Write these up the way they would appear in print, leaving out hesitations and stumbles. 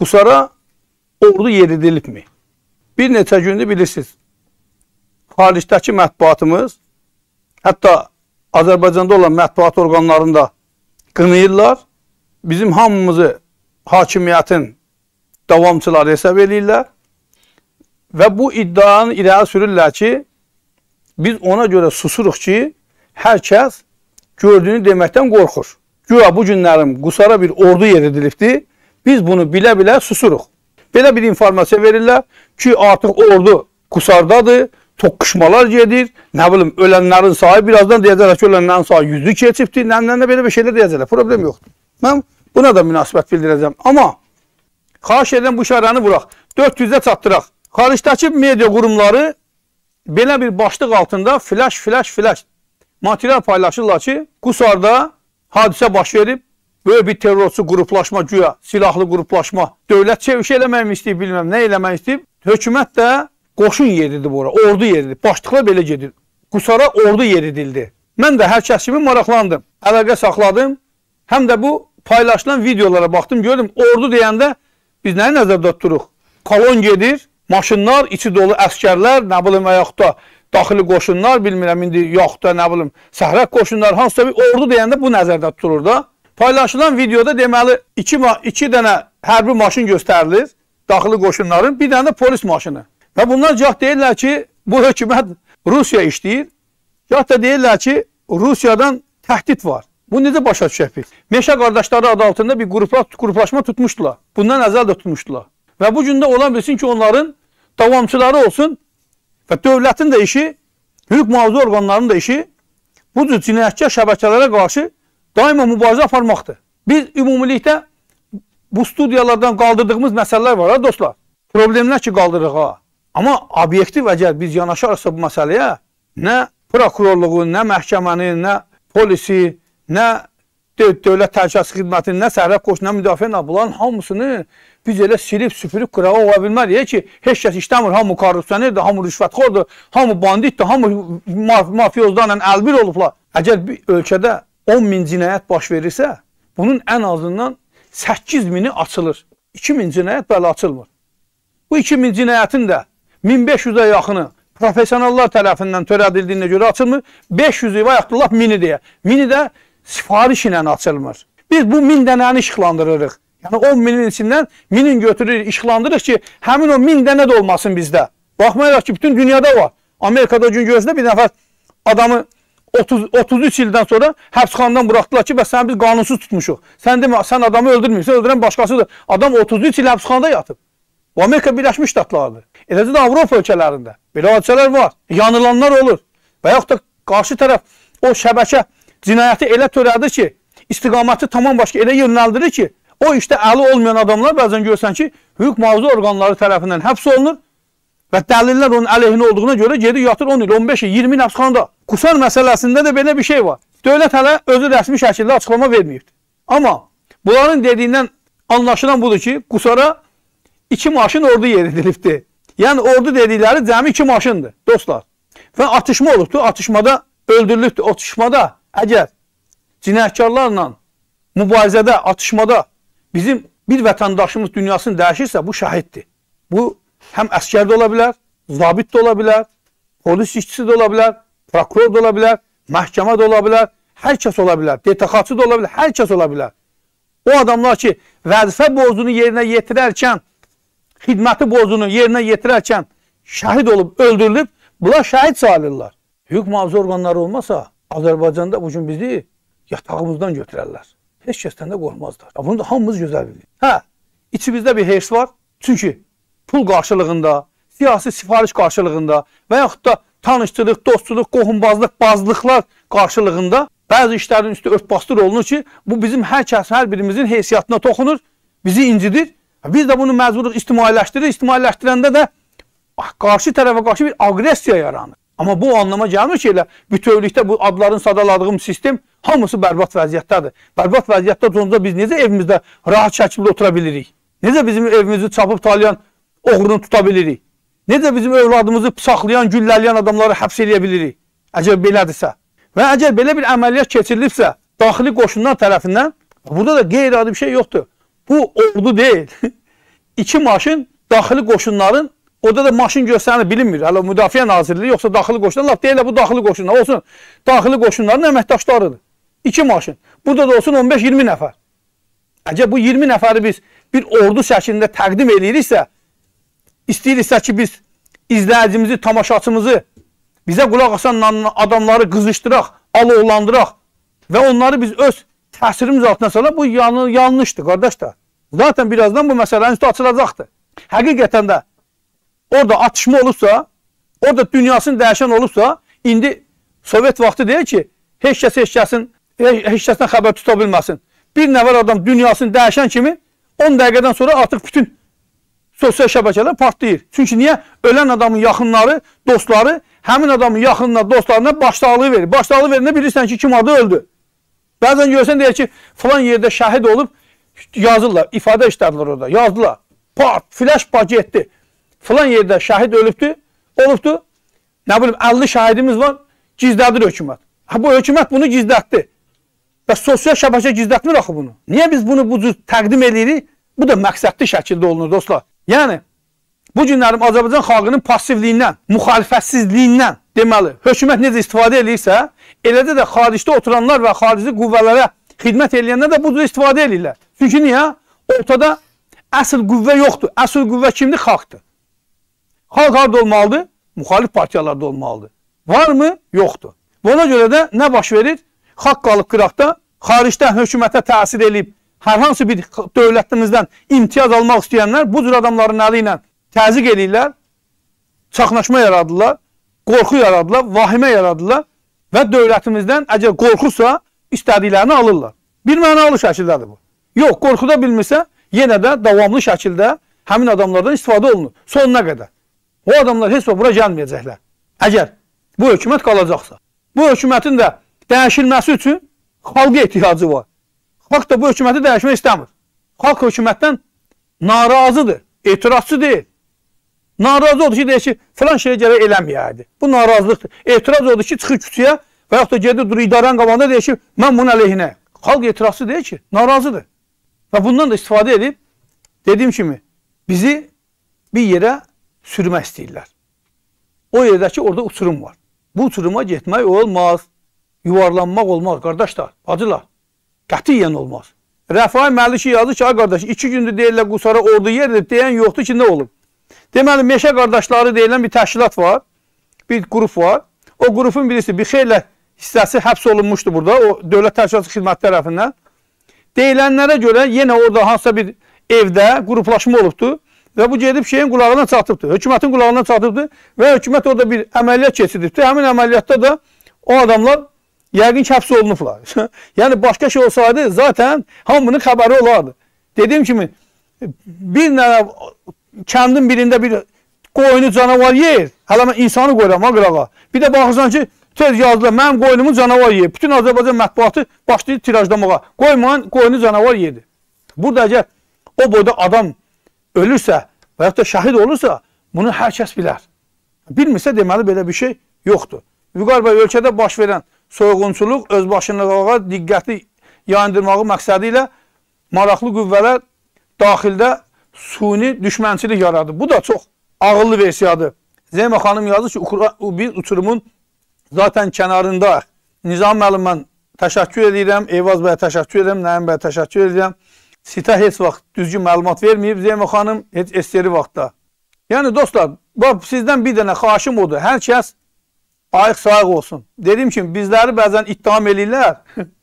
Qusara ordu yeridilibmi? Bir neçə gündür bilirsiniz. Xaricdəki mətbuatımız, hətta Azərbaycanda olan mətbuat orqanlarında qınayırlar. Bizim hamımızı hakimiyyətin davamçıları hesab edirlər. Və bu iddianı irəli sürürlər ki, biz ona görə susuruq ki, hər kəs gördüyünü deməkdən qorxur. Güya bu günlərim Qusara bir ordu yeridilibdir. Biz bunu bilə-bilə susuruq. Belə bir informasiya verirlər ki, artıq ordu Qusardadır, toqquşmalar gedir, nə bilim, ölənlərin sayı, birazdan deyəcəklər ki, ölənlərin sayı 100'ü keçibdir, nə belə bir şeylər deyəcəklər, problem yoxdur. Mən buna da münasibət bildirəcəm. Amma xahiş edən bu işarəni vuraq, 400'ə çatdıraq. Xaricdəki media qurumları belə bir başlıq altında flash material paylaşırlar ki, Qusarda hadisə baş verib, böyle bir terrorçu qruplaşma, güya silahlı qruplaşma, dövlət çevişi eləmək mi istəyib, bilməm, nə eləmək istəyib. Hökumət də qoşun yeridildi bu ara, ordu yeridildi. Başlıqlar belə gedir. Qusara ordu yeridildi. Mən də hər kəs kimi maraqlandım. Əlaqə saxladım. Həm də bu paylaşılan videolara baxdım, gördüm. Ordu deyəndə biz nəyi nəzərdə tuturuq? Kolon gedir, maşınlar, içi dolu əskərlər, nə bilim, və yaxud da daxili qoşunlar, bilmirəm, indi yaxud da nə bilim, səhrək qoşunlar, hansısa bir ordu deyəndə bu nəzərdə tutulur da. Paylaşılan videoda deməli iki dənə hərbi maşın göstərilir, daxili qoşunların, bir dənə də polis maşını. Və bunlar cah deyirlər ki, bu hökumət Rusiya işləyir, cah da deyirlər ki, Rusiyadan təhdid var. Bu necə başa düşək biz? Meşə qardaşları adı altında bir qruplaşma tutmuşdular. Bundan əvvəl də tutmuşdular. Və bu gün də ola bilsin ki, onların davamçıları olsun və dövlətin də işi, hüquq mühafizə orqanlarının da işi bu cür cinayətkar şəbəkələrə qarşı daima mübarizə aparmaqdır. Biz ümumilikdə bu studiyalardan qaldırdığımız məsələlər var, ha dostlar. Problemlər ki, qaldırırıq, ha. Amma obyektiv əgər biz yanaşarsa bu məsələyə, nə prokurorluğun, nə məhkəmənin, nə polisi, nə dövlət təhlükəsizlik xidmətinin, nə səhrək qoşun, nə müdafiənin, bunların hamısını biz elə silib, süpürüb, qırağa ola bilməliyik ki, heç kəs işləmir, hamı korrupsionerdir, hamı rüşvətxordur, hamı banditdir, hamı mafiyozlarla əlbir olublar. Əgər bir ölkədə 10.000 cinayət baş verirsə, bunun ən azından 8.000'i açılır. 2.000 cinayət belə açılmır. Bu 2.000 cinayətin də 1500'ə yaxını profesyonallar tərəfindən törədildiyinə görə açılmır. 500'ü və yaxud da 1000'i deyə. 1000'i də sifariş ilə açılmır. Biz bu 1000 dənəni işıqlandırırıq. Yəni 10.000'in içindən 1000'in götürürük, işıqlandırırıq ki, həmin o 1000 dənə də olmasın bizdə. Baxmayaraq ki, bütün dünyada var. Amerikada gün gözlə bir nəfər adamı 33 ildən sonra həbsxanadan buraxdılar ki, bəs səni biz qanunsuz tutmuşuq. Sən demə, sən adamı öldürməyirsən, öldürən başqasıdır. Adam 33 il həbsxanada yatıb. Bu Amerika Birləşmiş Ştatlarıdır. Eləcə də Avropa ölkələrində belə hadisələr var. Yanılanlar olur. Və yaxud da qarşı tərəf o şəbəkə cinayəti elə törədir ki, istiqaməti tamam başqa elə yönləndirir ki, o işdə əli olmayan adamlar bəzən görsən ki, hüquq mühafizə orqanları tərəfindən həbs olunur və dəlillər onun əleyhinə olduğuna görə gedir yatır 10 il, 15 il, 20 il həbsxanada. Qusar məsələsində də belə bir şey var. Dövlət hələ özü rəsmi şəkildə açıqlama verməyibdir. Amma bunların dediyindən anlaşılan budur ki, Qusara 2 maşın ordu yeridilibdir. Yəni ordu dedikləri cəmi 2 maşındır, dostlar. Və atışma olubdur, atışmada öldürülübdür. Atışmada əgər cinayətkarlarla mübarizədə, atışmada bizim bir vətəndaşımız dünyasını dəyişirsə, bu şəhiddir. Bu həm əskər də ola bilər, zabit də ola bilər, polis işçisi də ola bilər, prokuror da ola bilər, məhkəmə də ola bilər, hər kəs ola bilər, DTX-ı da ola bilər, hər kəs ola bilər. O adamlar ki, vəzifə borcunu yerinə yetirərkən, xidməti borcunu yerinə yetirərkən şəhid olub, öldürülüb, bunlar şəhid sayılırlar. Hüquq mühafizə orqanları olmasa, Azərbaycanda bu gün bizi yatağımızdan götürərlər. Heç kəsdən də qorxmazlar. Bunu da hamımız gözəl bilir. Hə, içimizdə bir hers var. Çünki pul qarşılığında, siyasi sifariş qarşılığında və yaxud da tanışçılıq, dostçuluq, qohumbazlıq, bazlıqlar qarşılığında bəzi işlərin üstü örtbasdır olunur ki, bu bizim hər birimizin heysiyyatına toxunur, bizi incidir. Biz də bunu məcburuq ictimailəşdirir. İctimailəşdirəndə də qarşı tərəfə qarşı bir aqressiya yaranır. Amma bu anlama gəlmir ki, elə bütövlükdə bu adların sadaladığım sistem hamısı bərbad vəziyyətdədir. Bərbad vəziyyətdə olunca biz necə evimizdə rahat şəkildə otura bilirik? Necə bizim evimizi çapıb talayan oğrunu tuta bilirik? Necə bizim övladımızı saxlayan, güllələyən adamları həbs eləyə bilirik? Əgər belədirsə. Və əgər belə bir əməliyyat keçirilibsə, daxili qoşunlar tərəfindən, burada da qeyri-adi bir şey yoxdur. Bu ordu deyil. 2 maşın daxili qoşunların, orada da maşın göstərini bilinmir. Hələ Müdafiə Nazirliyi yoxsa daxili qoşunlar, laf deyirlər bu daxili qoşunlar olsun. Daxili qoşunların əməkdaşlarıdır. 2 maşın. Burada da olsun 15-20 nəfər. Əgər bu 20 nəfəri biz bir ordu şəklində təqdim ediriksə, istəyiriksə ki, biz izləyicimizi, tamaşaçımızı, bizə qulaq asan adamları qızışdıraq, alovlandıraq və onları biz öz təsirimiz altına salaq, bu yanlışdır, qardaşlar. Zaten birazdan bu məsələnin üstü açılacaqdır. Həqiqətən də orada atışma olubsa, orada dünyasını dəyişən olubsa, indi Sovet vaxtı deyir ki, heç kəsdən xəbər tuta bilməsin. Bir nəfər adam dünyasını dəyişən kimi 10 dəqiqədən sonra artıq bütün sosial şəbəkələr partlayır. Çünki niyə? Ölən adamın yaxınları, dostları, həmin adamın yaxınına, dostlarına başsağlığı verir. Başsağlığı verində bilirsən ki, kim adı öldü. Bəzən görsən deyir ki, falan yerdə şəhid olub, yazırlar, ifadə işlədilər orada, yazdılar. Part, flash paketdi. Falan yerdə şəhid olubdu. Nə bilim, 50 şəhidimiz var, gizlədir hökumət. Bu hökumət bunu gizlətdi. Və sosial şəbəkə gizlətmir axı bunu. Niyə biz bunu bu cür təqdim edirik? Bu da məqsədli şəkildə olunur, dostlar. Yəni, bu günlərim Azərbaycan xalqının passivliyindən, müxalifətsizliyindən, deməli, hökumət necə istifadə edirsə, eləcə də xaricdə oturanlar və xarici qüvvələrə xidmət edənlər də bu cür istifadə edirlər. Çünki niyə? Ortada əsl qüvvə yoxdur. Əsl qüvvə kimdir? Xalqdır. Xalq harada olmalıdır? Müxalif partiyalarda olmalıdır. Varmı? Yoxdur. Və ona görə də nə baş verir? Xalq qalıb qıraqda, xaricdən hökumətə təsir edib, hər hansı bir dövlətimizdən imtiyaz almaq istəyənlər bu cür adamların əli ilə təzyiq edirlər, çaxnaşma yaradırlar, qorxu yaradırlar, vahimə yaradırlar və dövlətimizdən əgər qorxursa, istədiklərini alırlar. Bir mənalı şəkildədir bu. Yox, qorxuda bilmirsə, yenə də davamlı şəkildə həmin adamlardan istifadə olunur. Sonuna qədər. O adamlar heç vaxt bura gəlməyəcəklər. Əgər bu hökumət qalacaqsa. Bu hökumətin də dəyişilməsi üçün xalqa ehtiyacı var. Xalq da bu hökuməti dəyişmək istəmir. Xalq hökumətdən narazıdır, etirazçı deyil. Narazı odur ki, deyir ki, filan şeyə gərək eləməyəydi. Bu narazılıqdır. Etiraz odur ki, çıxır küçüyə və yaxud da gedir, dur idarənin qabağında deyir ki, mən bunun əleyhinə. Xalq etirazçı deyir ki, narazıdır. Və bundan da istifadə edib, dediyim kimi, bizi bir yerə sürmək istəyirlər. O yerdəki orada uçurum var. Bu uçuruma getmək olmaz. Yuvarlanmaq olmaz, qardaşlar, bacılar. Qətiyyən olmaz. Rəfai Məlliki yazır ki, qardaş, 2 gündür deyirlər Qusara ordu yeridir, deyən yoxdur ki, nə olub? Deməli, Meşə qardaşları deyilən bir təşkilat var, bir qrup var. O qrupun birisi, bir xeylə hissəsi həbs olunmuşdu burada, o Dövlət Təşkilatı Xidməti tərəfindən. Deyilənlərə görə yenə orada hansısa bir evdə qruplaşma olubdu və bu gedib şeyin qulağına çatıbdı, hökumətin qulağına çatıbdı və hökumət orada bir əməliyyat keçirdibdi. Həmin əməliyyatda da o adamlar yəqin ki, həbs olunublar. Yəni, başqa şey olsaydı, zaten hamının xəbəri olardı. Dediyim kimi, bir kəndin birində bir qoyunu canavar yer, hələ mən insanı qoyuram, qırağa. Bir də baxırsan ki, tez yazdılar, mənim qoyunumu canavar yer. Bütün Azərbaycan mətbuatı başlayır tirajlamağa. Qoymayın, qoyunu canavar yedi. Burada əgər o boyda adam ölürsə və yaxud da şəhid olursa, bunu hər kəs bilər. Bilmirsə, deməli, belə bir şey yoxdur. Vüqar bəy, ölkədə baş verən soyğunçuluq, özbaşınalığa diqqəti yayındırmağı məqsədi ilə maraqlı qüvvələr daxildə suni düşmənçilik yaradır. Bu da çox ağıllı versiyadır. Zeynə xanım yazır ki, biz uçurumun zaten kənarında. Nizam müəllim, mən təşəkkür edirəm, Eyvaz bəyə təşəkkür edirəm, Nəyim bəyə təşəkkür edirəm. Sita heç vaxt düzgün məlumat verməyib, Zeynə xanım heç esteri vaxtda. Yəni, dostlar, sizdən bir dənə xahişim odur. Hər kəs ayıq-sayıq olsun. Dediyim kimi, bizləri bəzən ittiham eləyirlər.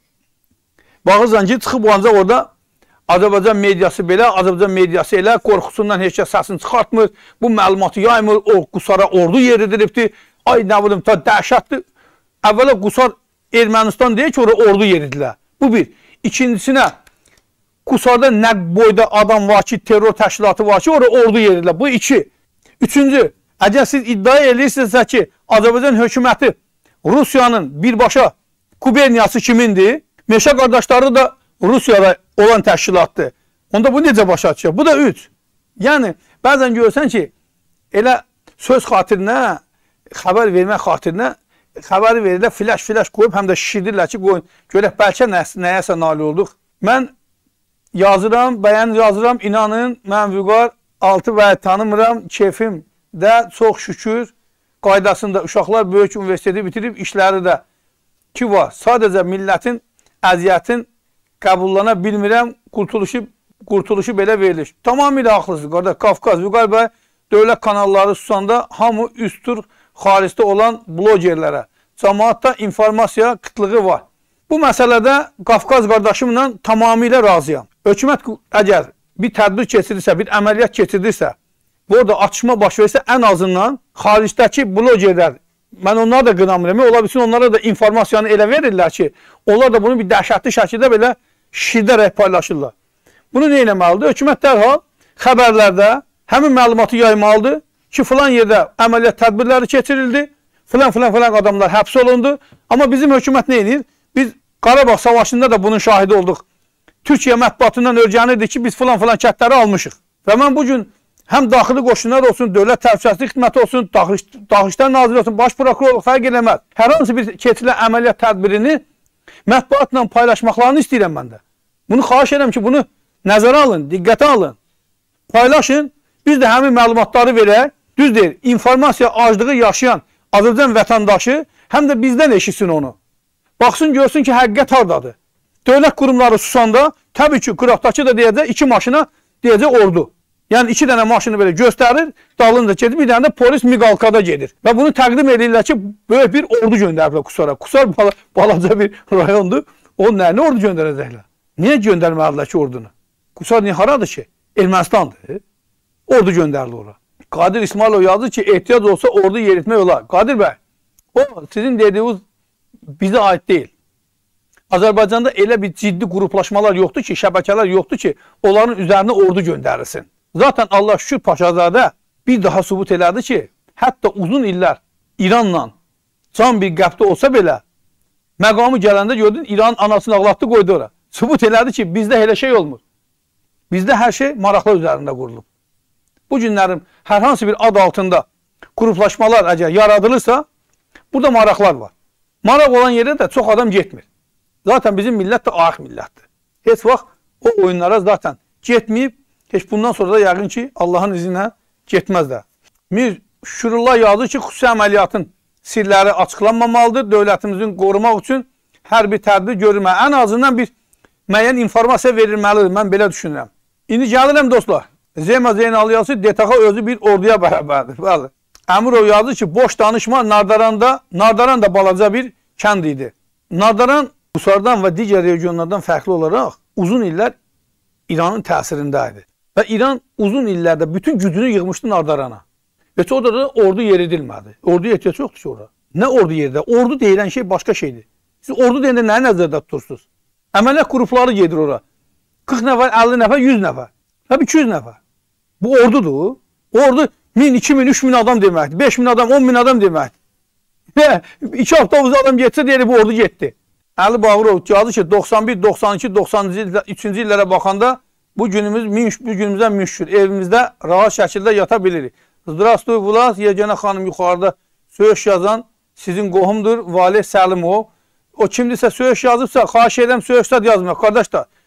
Baxırsan ki, çıxıb ancaq orada Azərbaycan mediası belə, Azərbaycan mediası elə, qorxusundan heç kəs səsini çıxartmır, bu məlumatı yaymır, o Qusara ordu yeridiribdir, ay nə bilim, ta dəhşətdir. Əvvələ Qusar Ermənistan deyir ki, orada ordu yeridilər. Bu bir. İkincisinə, Qusarda nə boyda adam var ki, terror təşkilatı var ki, orada ordu yeridilər. Bu iki. Üçüncü, əgər siz iddia edirsinizsə ki, Azərbaycan hökuməti Rusiyanın birbaşa kuberniyası kimindir? Meşə qardaşları da Rusiyada olan təşkilatdır. Onda bu necə başa çıxır? Bu da üç. Yəni, bəzən görürsən ki, elə söz xatirinə, xəbər vermək xatirinə, xəbəri verirlər, flash qoyub, həm də şişirdirlər ki, qoyun, görək, bəlkə nəyəsə nail olduq. Mən yazıram, bəyən yazıram, inanın, mən Vüqar altı və tanımıram, keyfim də çox şükür qaydasında uşaqlar böyük universiteti bitirib işləri də ki var. Sadəcə millətin, əziyyətin qəbullana bilmirəm, qurtuluşu belə verilir. Tamamilə haqlısınız qardaş. Qafqaz, Vüqar dövlət kanalları susanda hamı üstür xaricdə olan blogerlərə. Cəmaatda informasiya qıtlığı var. Bu məsələdə Qafqaz qardaşımla tamamilə razıyam. Hökumət əgər bir tədbir keçirirsə, bir əməliyyat keçirirsə, burada atışma baş verirsə, ən azından xaricdəki blogerlər, mən onları da qınamıram, ola bilsin onlara da informasiyanı elə verirlər ki, onlar da bunu bir dəhşətli şəkildə belə şişirdərək paylaşırlar. Bunu nə etməlidir? Hökumət dərhal xəbərlərdə həmin məlumatı yaymalıdır ki, filan yerdə əməliyyat tədbirləri keçirildi, filan adamlar həbs olundu. Amma bizim hökumət nə edir? Biz Qarabağ Savaşında da bunun şahidi olduq. Türkiyə mətbuatından öyrənirdi ki, biz filan kəndləri almışıq. Və mən bugün həm daxili qoşunlar olsun, dövlət təhlükəsizlik xidməti olsun, Daxilişlər Naziri olsun, baş prokurorluq fərq eləməz. Hər hansı bir keçirilən əməliyyat tədbirini mətbuatla paylaşmaqlarını istəyirəm mən də. Bunu xahiş edirəm ki, bunu nəzərə alın, diqqətə alın, paylaşın. Biz də həmin məlumatları verək. Düz deyil, informasiya aclığı yaşayan Azərbaycan vətəndaşı həm də bizdən eşitsin onu. Baxsın, görsün ki, həqiqət hardadır. Dövlət qurumları susanda, təbii ki, qıraqdakı da deyəcək, 2 maşına deyəcək ordu. Yəni 2 dənə maşını belə göstərir, dalınca gedir, bir dənə də polis miqalkada gedir. Və bunu təqdim edirlər ki, böyük bir ordu göndəriblər Qusara. Qusar balaca bir rayondur, o nə ordu göndərəcəklər? Niyə göndərməlidirlər ki, ordunu? Qusar niyə haradır ki? Ermənistandır. Ordu göndərilir ora. Qadir İsmailov yazdı ki, ehtiyac olsa ordu yeritmək olar. Qadir bəy, o sizin dediyiniz bizə aid deyil. Azərbaycanda elə bir ciddi qruplaşmalar yoxdur ki, şəbəkələr yoxdur ki, onların üzərinə ordu göndərilsin. Zaten Allah şükür Paşazadə bir daha sübut elədi ki, hətta uzun illər İranla can bir qəbdə olsa belə, məqamı gələndə gördün, İranın anasını ağlatdı, qoydu ora. Sübut elədi ki, bizdə elə şey olmur. Bizdə hər şey maraqlar üzərində qurulub. Bu günlərin hər hansı bir ad altında qruplaşmalar əgər yaradılırsa, burada maraqlar var. Maraq olan yerdə də çox adam getmir. Zaten bizim millət də ayıq millətdir. Heç vaxt o oyunlara zaten getməyib, heç bundan sonra da yəqin ki, Allahın izinə getməz də. Mir Şükürullah yazır ki, xüsusi əməliyyatın sirləri açıqlanmamalıdır. Dövlətimizin qorumaq üçün hər bir tədbir görülməli. Ən azından bir müəyyən informasiya verilməlidir. Mən belə düşünürəm. İndi gəlirəm dostlar. Zeyma Zeynal yazır, DTX özü bir orduya bərabərdir. Bəli. Əmirov yazır ki, boş danışma Nardaran da balaca bir kənd idi. Nardaran Qusardan və digər regionlardan fərqli olaraq uzun illər İranın təsirində idi. Və İran uzun illərdə bütün gücünü yığmışdı Nardarana. Və orada da ordu yeridilmədi. Orduya ehtiyac yoxdur ki orada. Nə ordu yerdə? Ordu deyilən şey başqa şeydir. Siz ordu deyəndə nəyi nəzərdə tutursunuz? Əməliyyat qrupları gedir ora. 40 nəfər, 50 nəfər, 100 nəfər. Həb 200 nəfər. Bu ordudur. Ordu 1000, 2000, 3000 adam deməkdir. 5000 adam, 10.000 adam deməkdir. Və 2 avtobus adam getsə deyir bu ordu getdi. Əli Bağırov yazdı ki, 91, 92, 93-cü illərə baxanda bu günümüzdən müşkür. Evimizdə rahat şəkildə yata bilirik. Zdravstoy Vulas, Yeganə xanım yuxarıda söyüş yazan sizin qohumdur, Valih Səlimov. O kimdirsə söyüş yazıbsa, xahiş edirəm söyüşlər yazmıyor. Qardaşlar,